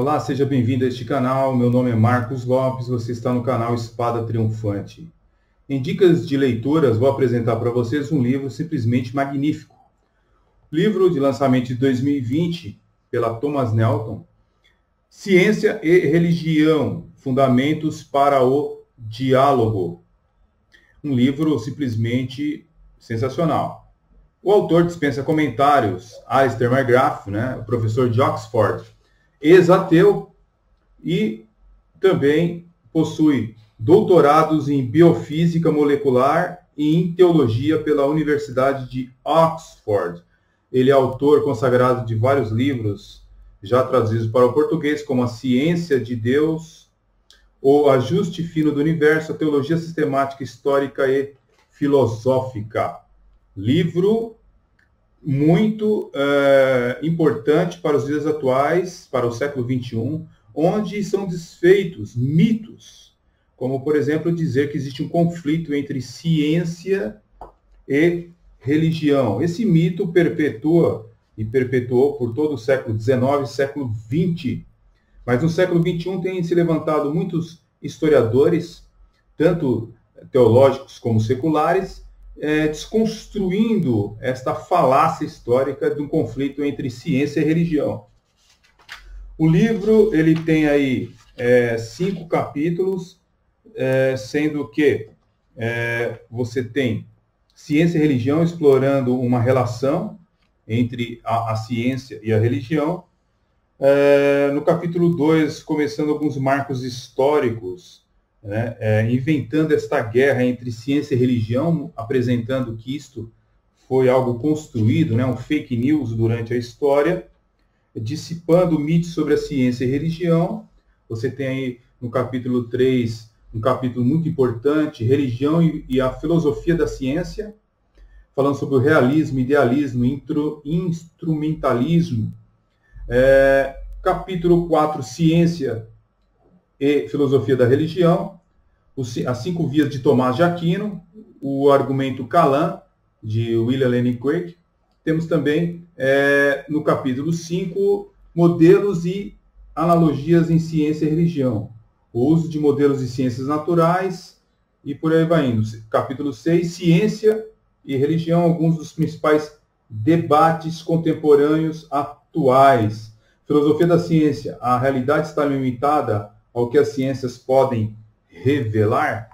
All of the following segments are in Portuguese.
Olá, seja bem-vindo a este canal. Meu nome é Marcos Lopes, você está no canal Espada Triunfante. Em dicas de leituras, vou apresentar para vocês um livro simplesmente magnífico. Livro de lançamento de 2020, pela Thomas Nelton, Ciência e Religião, Fundamentos para o Diálogo. Um livro simplesmente sensacional. O autor dispensa comentários, Alistair McGrath, o professor de Oxford, ex-ateu, e também possui doutorados em biofísica molecular e em teologia pela Universidade de Oxford. Ele é autor consagrado de vários livros já traduzidos para o português, como A Ciência de Deus, O Ajuste Fino do Universo, a Teologia Sistemática, Histórica e Filosófica. Livro muito importante para os dias atuais, para o século XXI, onde são desfeitos mitos, como, por exemplo, dizer que existe um conflito entre ciência e religião. Esse mito perpetua e perpetuou por todo o século XIX e século XX. Mas no século XXI têm se levantado muitos historiadores, tanto teológicos como seculares, desconstruindo esta falácia histórica de um conflito entre ciência e religião. O livro ele tem aí 5 capítulos, sendo que você tem ciência e religião explorando uma relação entre a ciência e a religião. No capítulo 2, começando alguns marcos históricos, inventando esta guerra entre ciência e religião, apresentando que isto foi algo construído, um fake news durante a história, dissipando mitos sobre a ciência e religião. Você tem aí no capítulo 3, um capítulo muito importante, Religião e a Filosofia da Ciência, falando sobre o realismo, idealismo, instrumentalismo. Capítulo 4, Ciência e Filosofia da Religião, as 5 vias de Tomás de Aquino, o argumento Calam, de William Lane Craig. Temos também, no capítulo 5, modelos e analogias em ciência e religião, o uso de modelos de ciências naturais, e por aí vai indo. Capítulo 6, Ciência e Religião, alguns dos principais debates contemporâneos atuais. Filosofia da ciência, a realidade está limitada ao que as ciências podem revelar.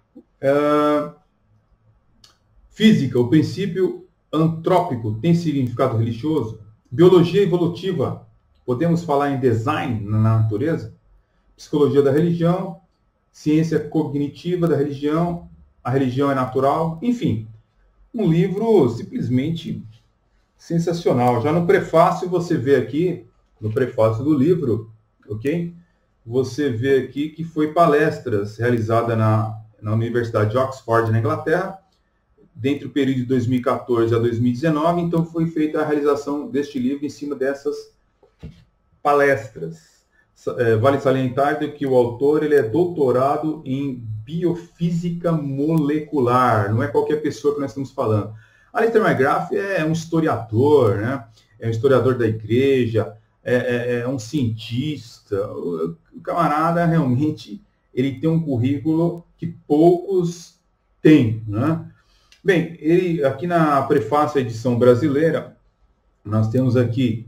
Física, o princípio antrópico tem significado religioso. Biologia evolutiva, podemos falar em design na natureza. Psicologia da religião, ciência cognitiva da religião, a religião é natural. Enfim, um livro simplesmente sensacional. Já no prefácio você vê aqui, no prefácio do livro, ok? Você vê aqui que foi palestras realizadas na Universidade de Oxford, na Inglaterra, dentre o período de 2014 a 2019, então foi feita a realização deste livro em cima dessas palestras. Vale salientar que o autor ele é doutorado em biofísica molecular, não é qualquer pessoa que nós estamos falando. Alistair McGrath é um historiador, é um historiador da igreja, é um cientista. O camarada realmente ele tem um currículo que poucos têm. Bem, ele, aqui na prefácio à edição brasileira, nós temos aqui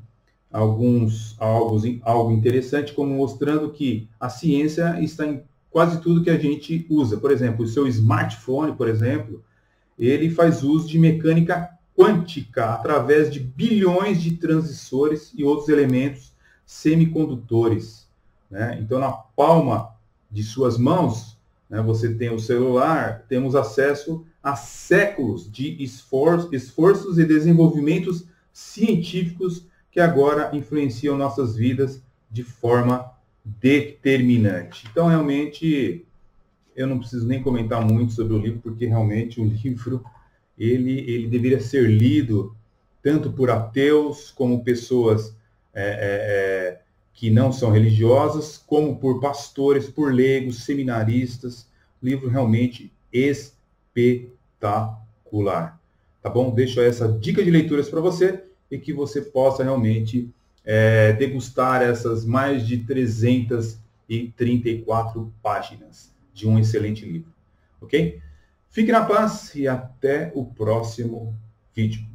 algo interessante, como mostrando que a ciência está em quase tudo que a gente usa. Por exemplo, o seu smartphone, por exemplo, ele faz uso de mecânica quântica através de bilhões de transistores e outros elementos semicondutores. Então, na palma de suas mãos, você tem o celular, temos acesso a séculos de esforços e desenvolvimentos científicos que agora influenciam nossas vidas de forma determinante. Então, realmente, eu não preciso nem comentar muito sobre o livro, porque realmente o livro ele deveria ser lido tanto por ateus, como pessoas que não são religiosas, como por pastores, por leigos, seminaristas. Livro realmente espetacular. Tá bom? Deixo essa dica de leituras para você e que você possa realmente degustar essas mais de 334 páginas de um excelente livro. Ok? Fique na paz e até o próximo vídeo.